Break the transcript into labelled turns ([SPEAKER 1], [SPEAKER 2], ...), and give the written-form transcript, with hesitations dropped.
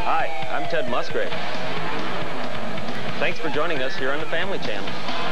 [SPEAKER 1] Hi, I'm Ted Musgrave. Thanks for joining us here on the Family Channel.